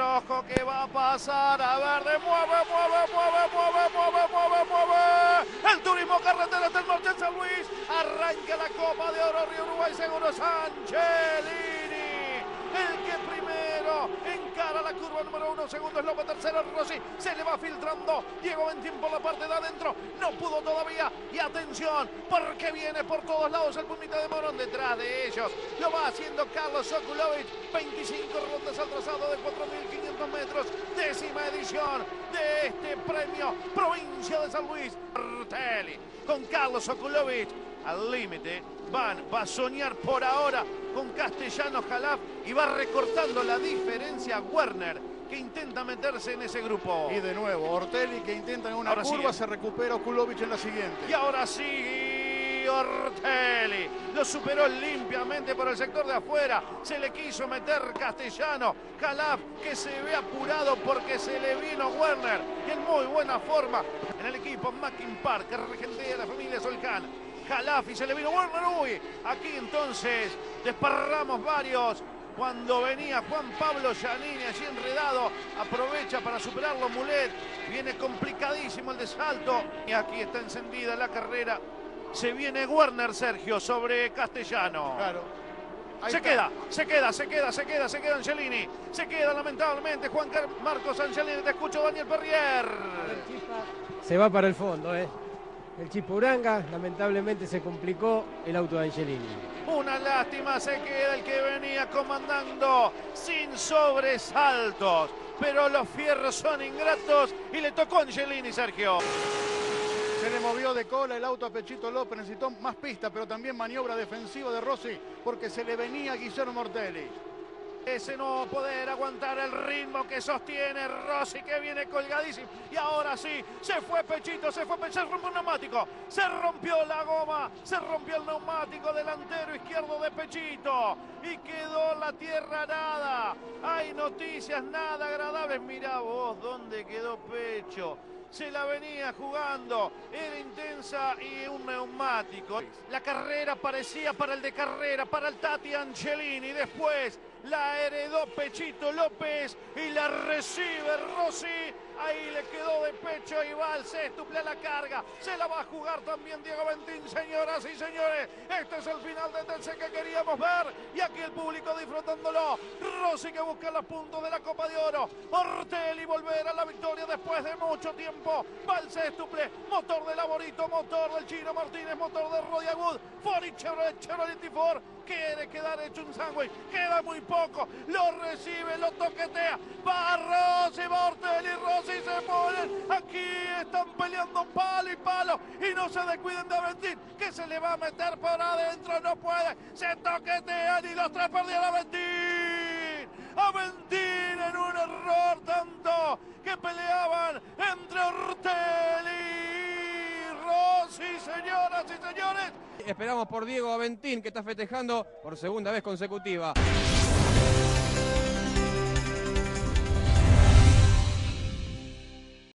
ojo que va a pasar. A ver, mueve. El turismo carretera del Marcha en San Luis. Arranca la Copa de Oro Río Uruguay Seguro Angelini. El que primero encara la curva número 1, segundo es López, tercero Rossi, se le va filtrando Diego Ventín por la parte de adentro, no pudo todavía, y atención, porque viene por todos lados el Pumita de Morón detrás de ellos, lo va haciendo Carlos Sokulovic, 25 rondas al trazado de 4.500 metros, 10ª edición de este premio Provincia de San Luis. Ortelli con Carlos Sokulovic al límite, va a soñar por ahora con Castellano Jalaf y va recortando la diferencia Werner, que intenta meterse en ese grupo. Y de nuevo, Ortelli que intenta en una ahora curva, sí. Se recupera Okulovic en la siguiente. Y ahora sí, Ortelli lo superó limpiamente por el sector de afuera, se le quiso meter Castellano Jalaf, que se ve apurado porque se le vino Werner, y en muy buena forma en el equipo Mackin Park, que regentea la familia Solcán. Jalaf y se le vino Werner. Uy, aquí entonces desparramos varios. Cuando venía Juan Pablo Giannini allí enredado, aprovecha para superarlo Mulet. Viene complicadísimo el de salto. Y aquí está encendida la carrera. Se viene Werner, Sergio, sobre Castellano. Claro. Se queda Angelini. Se queda lamentablemente Juan Marcos Angelini. Te escucho, Daniel Perrier. Se va para el fondo, El Chipuranga, lamentablemente se complicó el auto de Angelini. Una lástima, se queda el que venía comandando sin sobresaltos. Pero los fierros son ingratos y le tocó a Angelini, Sergio. Se le movió de cola el auto a Pechito López, necesitó más pista, pero también maniobra defensiva de Rossi, porque se le venía a Guillermo Ortelli. Ese no poder aguantar el ritmo que sostiene Rossi, que viene colgadísimo. Y ahora sí, se fue Pechito, se rompió un neumático. Se rompió la goma, se rompió el neumático delantero izquierdo de Pechito. Y quedó la tierra arada. Hay noticias nada agradables. Mirá vos dónde quedó Pecho. Se la venía jugando, era intensa y un neumático. La carrera parecía para el de carrera, para el Tati Angelini. Después la heredó Pechito López y la recibe Rossi. Ahí le quedó de pecho y va al sextuple a la carga. Se la va a jugar también Diego Ventín, señoras y señores. Este es el final de TC que queríamos ver. Y aquí el público disfrutándolo. Rossi que busca los puntos de la Copa de Oro. Ortelli volver a la victoria después de mucho tiempo. Va al sextuple. Motor de Laborito, motor del Chino Martínez, motor de Rodi Agud. Ford Chevrolet Ford. Quiere quedar hecho un sándwich. Queda muy poco. Lo recibe, lo toquetea. Va Rossi, va Ortelli, Rossi se ponen. Aquí están peleando palo y palo. Y no se descuiden de Ventín, que se le va a meter por adentro. No puede. Se toquetean y los tres perdieron a Ventín. A Ventín en un error tanto que peleaban entre Ortelli y Rossi, señoras y señores. Esperamos por Diego Ventín, que está festejando por segunda vez consecutiva.